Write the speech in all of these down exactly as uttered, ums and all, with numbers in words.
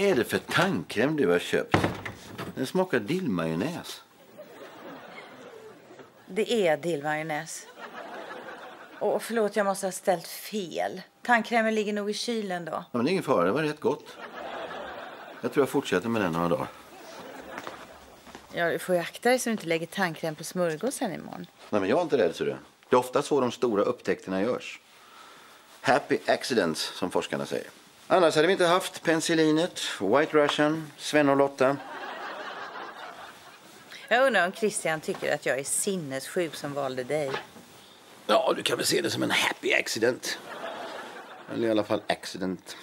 är det för tandkräm du har köpt? Den smakar dillmajonnäs. Det är dillmajonnäs. Och förlåt, jag måste ha ställt fel. Tandkrämen ligger nog i kylen då. Ja, men det är ingen fara, det var rätt gott. Jag tror jag fortsätter med den några dagar. Ja, du får ju akta dig så du inte lägger tandkräm på smörgåsen imorgon. Nej, men jag är inte rädd, så det. Det är ofta så de stora upptäckterna görs. Happy accidents, som forskarna säger. Annars hade vi inte haft penicillinet, White Russian, Sven och Lotta. Jag undrar om Christian tycker att jag är sinnessjuk som valde dig. Ja, du kan väl se det som en happy accident. Eller i alla fall accident.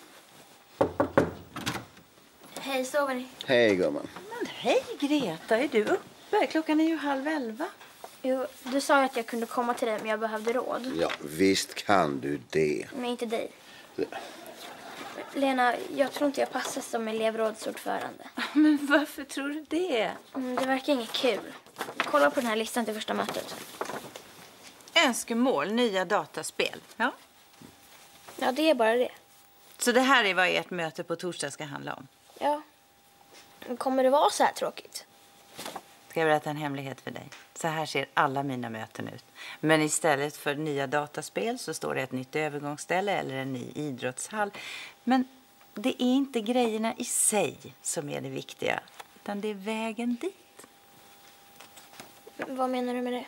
Hej, sover ni? Hej, gumman. Men hej Greta, är du uppe? Klockan är ju halv elva. Jo, du sa ju att jag kunde komma till dig men jag behövde råd. Ja, visst kan du det. Men inte dig. det. Lena, jag tror inte jag passar som elevrådsordförande. Men varför tror du det? Mm, det verkar inget kul. Kolla på den här listan till första mötet. Önskemål, nya dataspel. Ja. Ja, det är bara det. Så det här är vad ert möte på torsdag ska handla om? Ja. Men kommer det vara så här tråkigt? Ska jag berätta en hemlighet för dig? Så här ser alla mina möten ut. Men istället för nya dataspel så står det ett nytt övergångsställe eller en ny idrottshall. Men det är inte grejerna i sig som är det viktiga, utan det är vägen dit. Vad menar du med det?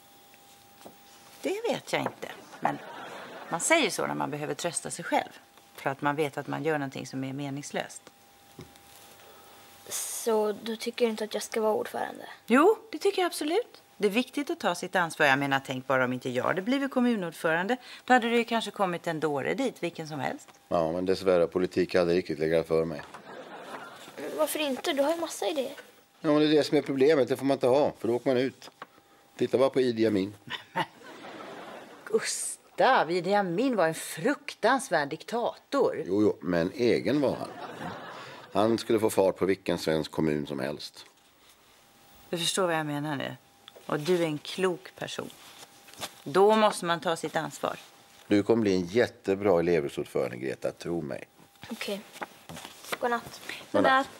Det vet jag inte. Men man säger så när man behöver trösta sig själv. För att man vet att man gör någonting som är meningslöst. Så du tycker inte att jag ska vara ordförande? Jo, det tycker jag absolut. Det är viktigt att ta sitt ansvar. Jag menar, tänk bara om inte jag hade blivit kommunordförande. Då hade det ju kanske kommit en dåre dit, vilken som helst. Ja, men dessvärre politik hade riktigt legat för mig. Varför inte? Du har ju massa idéer. Ja, men det är det som är problemet. Det får man inte ha, för då åker man ut. Titta bara på Idi Amin. Gustav, Idi Amin var en fruktansvärd diktator. Jo, jo, men egen var han. Han skulle få fart på vilken svensk kommun som helst. Du förstår vad jag menar nu. Och du är en klok person. Då måste man ta sitt ansvar. Du kommer bli en jättebra elevrådsordförande, Greta, tro mig. Okej. Godnatt. Godnatt.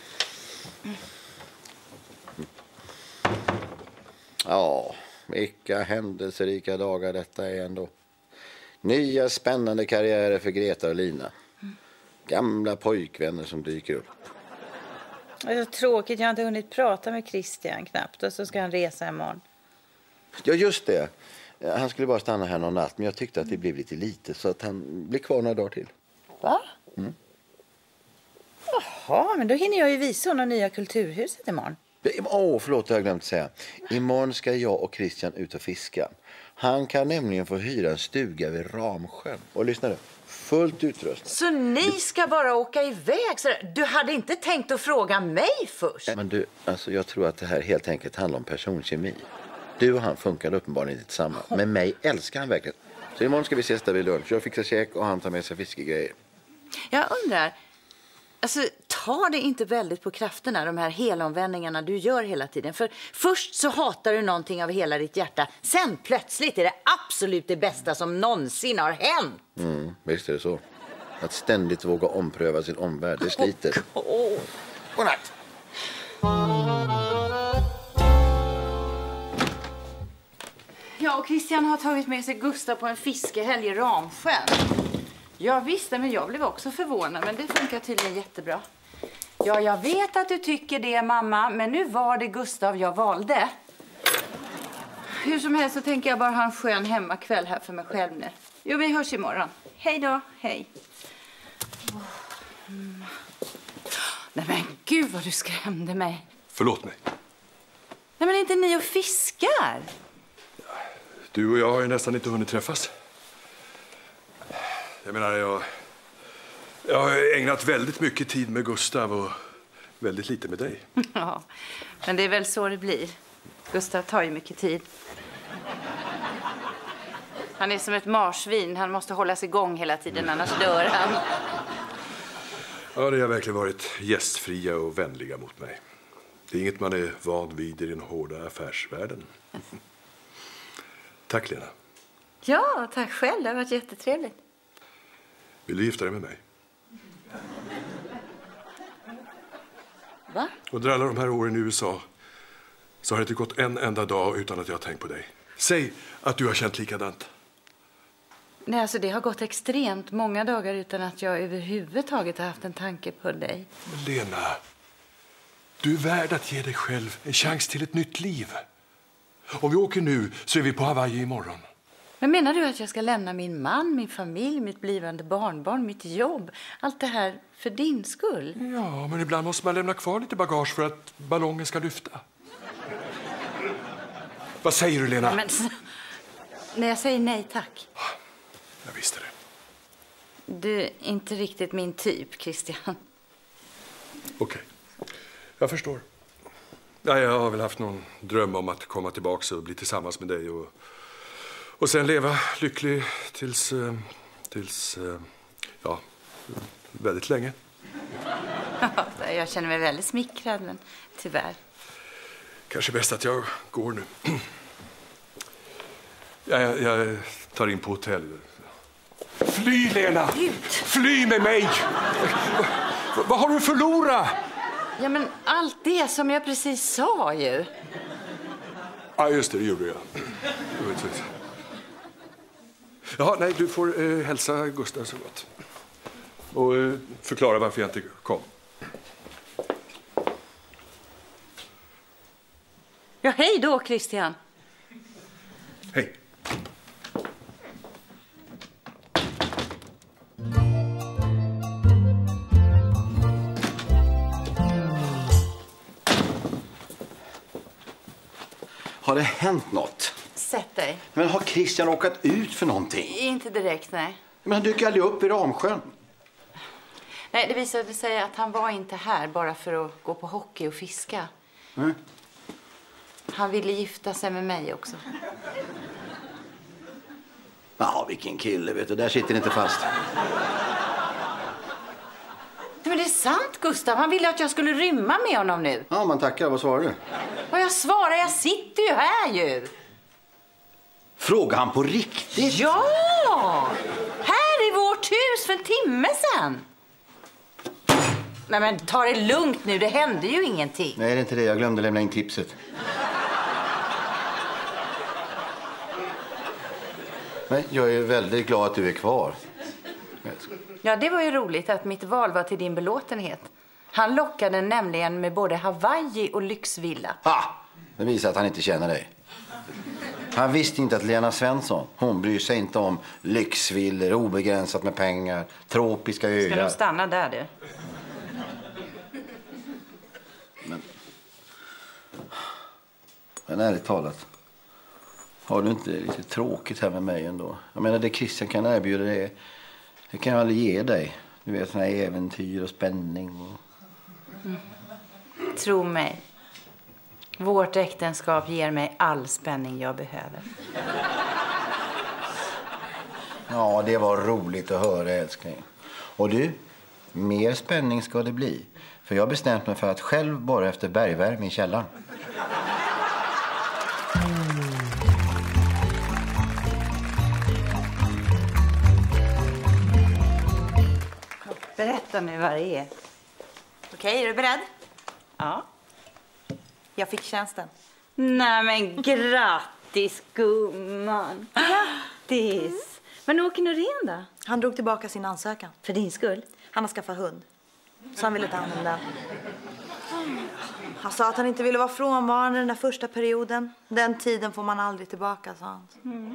Ja, vilka händelserika dagar detta är ändå. Nya spännande karriärer för Greta och Lina. Gamla pojkvänner som dyker upp. Det är så tråkigt, jag har inte hunnit prata med Christian knappt. Och så ska han resa imorgon. Ja, just det. Han skulle bara stanna här någon natt, men jag tyckte att det blev lite lite. Så att han blir kvar några dagar till. Va? Mm. Jaha, men då hinner jag ju visa honom nya kulturhuset imorgon. Åh, oh, förlåt, jag har glömt säga. Imorgon ska jag och Christian ut och fiska. Han kan nämligen få hyra en stuga vid Ramsjön. Och lyssna nu, fullt utrustad. Så ni ska bara åka iväg? Så du hade inte tänkt att fråga mig först? Men du, alltså jag tror att det här helt enkelt handlar om personkemi. Du och han funkar uppenbarligen inte tillsammans. Men mig älskar han verkligen. Så imorgon ska vi ses där vid lunch. Jag fixar käk och han tar med sig fiskegrejer. Jag undrar, alltså tar det inte väldigt på krafterna, de här helomvändningarna du gör hela tiden? För först så hatar du någonting av hela ditt hjärta. Sen plötsligt är det absolut det bästa som någonsin har hänt. Mm, visst är det så. Att ständigt våga ompröva sin omvärld, det sliter. Oh, oh. Godnatt! Ja, och Christian har tagit med sig Gustav på en fiskehelg i Ramsjön. Jag visste, men jag blev också förvånad. Men det funkar tydligen jättebra. Ja, jag vet att du tycker det, mamma. Men nu var det Gustav jag valde. Hur som helst så tänker jag bara ha en skön hemmakväll här för mig själv nu. Jo, vi hörs imorgon. Hej då, hej. Mm. Nej men gud vad du skrämde mig. Förlåt mig. Nej men inte ni och fiskar. Du och jag har ju nästan inte hunnit träffas. Jag menar, jag, jag har ägnat väldigt mycket tid med Gustav och väldigt lite med dig. Ja, men det är väl så det blir. Gustav tar ju mycket tid. Han är som ett marsvin. Han måste hållas igång hela tiden, annars dör han. Ja, det har verkligen varit gästfria och vänliga mot mig. Det är inget man är van vid i den hårda affärsvärlden. Tack, Lena. Ja, tack själv. Det har varit jättetrevligt. Vill du gifta dig med mig? Va? Under alla de här åren i U S A så har det inte gått en enda dag utan att jag har tänkt på dig. Säg att du har känt likadant. Nej, alltså det har gått extremt många dagar utan att jag överhuvudtaget har haft en tanke på dig. Men Lena, du är värd att ge dig själv en chans till ett nytt liv. Om vi åker nu så är vi på Hawaii imorgon. Men menar du att jag ska lämna min man, min familj, mitt blivande barnbarn, mitt jobb? Allt det här för din skull? Ja, men ibland måste man lämna kvar lite bagage för att ballongen ska lyfta. Vad säger du, Lena? Men, när jag säger nej, tack. Jag visste det. Du är inte riktigt min typ, Christian. Okej, jag förstår. Ja, jag har väl haft någon dröm om att komma tillbaka och bli tillsammans med dig. Och, och sen leva lycklig tills, tills, ja, väldigt länge. Jag känner mig väldigt smickrad, men tyvärr. Kanske bäst att jag går nu. Ja, jag, jag tar in på hotell. Fly, Lena! Ut. Fly med mig! Vad, vad har du förlorat? Ja, men allt det som jag precis sa ju. Ja, just det, det gjorde jag. Jaha, nej, du får eh, hälsa Gustav så gott. Och eh, förklara varför jag inte kom. Ja, hej då, Christian. Hej. Har det hänt något? Sätt dig. Men har Christian råkat ut för någonting? Inte direkt, nej. Men han dyker aldrig upp i Ramsjön. Nej, det visade sig att han var inte här bara för att gå på hockey och fiska. Mm. Han ville gifta sig med mig också. Ja, vilken kille, vet du. Där sitter inte fast. Men det är sant, Gustav. Han ville att jag skulle rymma med honom nu. Ja, man tackar. Vad svarar du? Och jag svarar, jag sitter ju här ju. Frågar han på riktigt? Ja! Här i vårt hus för en timme sedan. Nej, men ta det lugnt nu. Det hände ju ingenting. Nej, det är inte det. Jag glömde lämna in tipset. Men jag är väldigt glad att du är kvar. Ja, det var ju roligt att mitt val var till din belåtenhet. Han lockade nämligen med både Hawaii och lyxvilla. Ah! Det visar att han inte känner dig. Han visste inte att Lena Svensson, hon bryr sig inte om lyxvillor, obegränsat med pengar, tropiska öar. Ska de stanna där, du? Men, men ärligt talat, har du inte lite tråkigt här med mig ändå? Jag menar, det Christian kan erbjuda dig, det kan jag aldrig ge dig. Du vet, såna här äventyr och spänning. Och... Mm. Tro mig. Vårt äktenskap ger mig all spänning jag behöver. Ja, det var roligt att höra, älskling. Och du, mer spänning ska det bli. För jag har bestämt mig för att själv bara efter bergvärme i källaren. Berätta nu vad det är. Okej, är du beredd? Ja. Jag fick tjänsten. Nej, men grattis, gumman. Grattis. Men åker Norén då? Han drog tillbaka sin ansökan. För din skull? Han har skaffat hund. Så han ville ta hand om den. Han sa att han inte ville vara frånvarande den där första perioden. Den tiden får man aldrig tillbaka, sa han. Mm.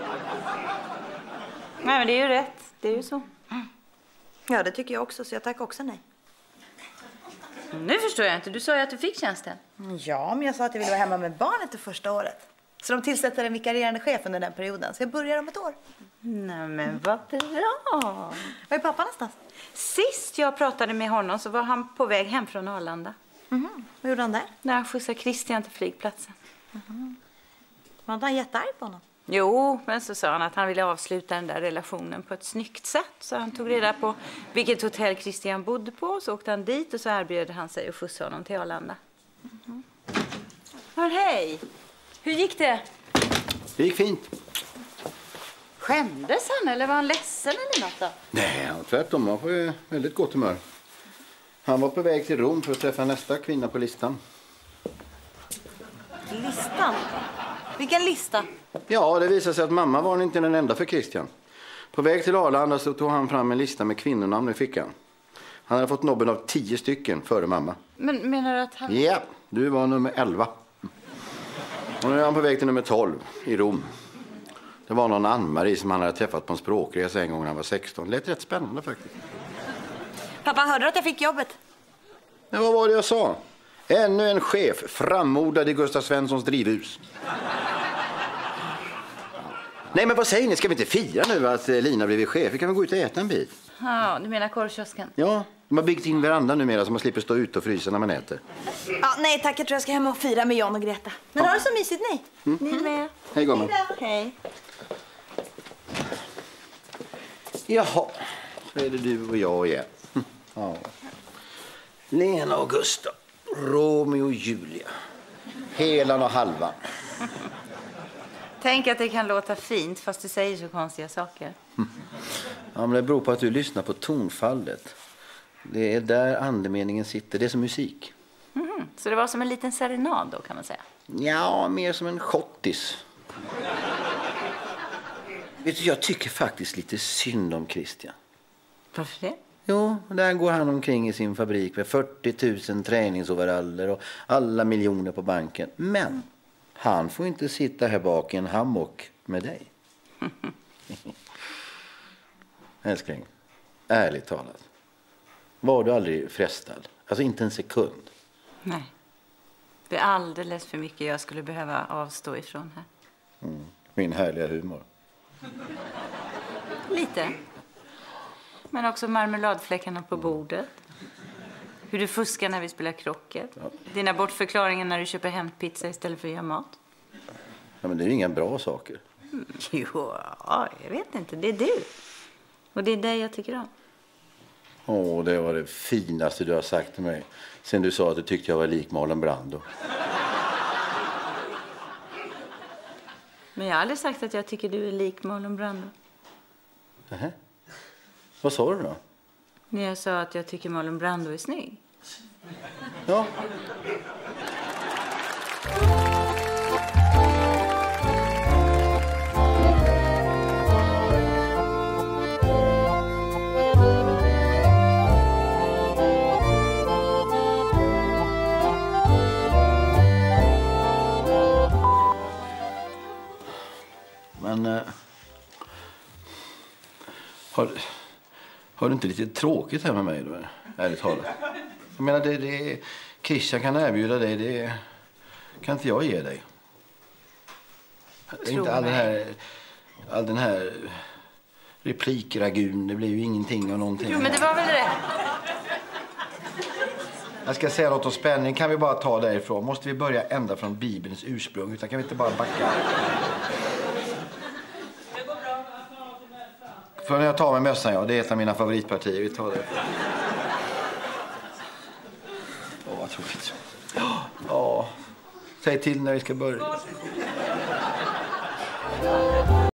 Nej, men det är ju rätt. Det är ju så. Mm. Ja, det tycker jag också. Så jag tackar också nej. Nu förstår jag inte. Du sa ju att du fick tjänsten. Ja, men jag sa att jag ville vara hemma med barnet det första året. Så de tillsätter en vikarierande chef under den perioden. Så jag börjar om ett år. Nej, men vad bra. Var är pappa någonstans? Sist jag pratade med honom så var han på väg hem från Arlanda. Mhm. Vad gjorde han där? När han skjutsade Christian till flygplatsen. Mhm. Var inte han jättearg på honom? Jo, men så sa han att han ville avsluta den där relationen på ett snyggt sätt. Så han tog reda på vilket hotell Christian bodde på. Så åkte han dit och så erbjöd han sig att skjutsa honom till Arlanda. Mm. Men hej! Hur gick det? Det gick fint. Skämdes han eller var han ledsen eller något då? Nej, tvärtom. Han var på väldigt gott humör. Han var på väg till Rom för att träffa nästa kvinna på listan. Listan? Vilken lista? Ja, det visade sig att mamma var inte den enda för Christian. På väg till Arlanda så tog han fram en lista med kvinnonamn i fickan. Han hade fått nobben av tio stycken före mamma. Men menar du att han... Ja, du var nummer elva. Och nu är han på väg till nummer tolv i Rom. Det var någon Ann-Marie som han hade träffat på en språkresa en gång när han var sexton. Det lät rätt spännande faktiskt. Pappa, hörde du att jag fick jobbet? Men vad var det jag sa? Ännu en chef frammodad i Gustav Svenssons drivhus. Nej, men vad säger ni? Ska vi inte fira nu att Lina blivit chef? Vi kan väl gå ut och äta en bit? Ja, du menar korvkiosken? Ja, de har byggt in verandan numera så man slipper stå ute och frysa när man äter. Ja, nej tack, jag tror jag ska hem och fira med Jan och Greta. Men ja. Har det så mysigt ni? Mm. Ni med? Hej gumman. Hej. Jaha, så är det du och jag igen. Ja. Lena och Gustav, Romeo och Julia, helan och halvan. Tänk att det kan låta fint fast du säger så konstiga saker. Ja, men det beror på att du lyssnar på tonfallet. Det är där andemeningen sitter. Det är som musik. Mm. Så det var som en liten serenad då kan man säga? Ja, mer som en schottis. Vet du, jag tycker faktiskt lite synd om Christian. Varför det? Jo, där går han omkring i sin fabrik med fyrtio tusen träningsoveraller och alla miljoner på banken. Men han får inte sitta här bak i en hammock med dig. Älskling, ärligt talat. Var du aldrig frestad? Alltså inte en sekund. Nej. Det är alldeles för mycket jag skulle behöva avstå ifrån här. Mm. Min härliga humor. Lite. Men också marmeladfläckarna på bordet. Hur du fuskar när vi spelar krocket. Ja. Dina bortförklaringar när du köper hämtpizza istället för att göra mat. Ja, men det är ju inga bra saker. Mm. Jo, jag vet inte. Det är du. Och det är det jag tycker om. Åh, det var det finaste du har sagt till mig. Sen du sa att du tyckte jag var lik Marlon Brando. Men jag har aldrig sagt att jag tycker du är lik Marlon Brando. Nähä. Vad sa du då? När jag sa att jag tycker Marlon Brando är snygg. Ja. Men äh, har, har du inte lite tråkigt här med mig då, ärligt talat? Jag menar, det, det Christian kan erbjuda dig, det kan inte jag ge dig. Inte all den här, all den här replikragun, det blir ju ingenting av någonting. Jo, men det var väl det. Jag ska säga något om spänning. Kan vi bara ta därifrån? Måste vi börja ända från Bibelns ursprung? Utan kan vi inte bara backa? För när jag tar med mössan, ja, det är ett av mina favoritpartier. Vi tar det. Åh, vad tråkigt. Ja, säg till när vi ska börja.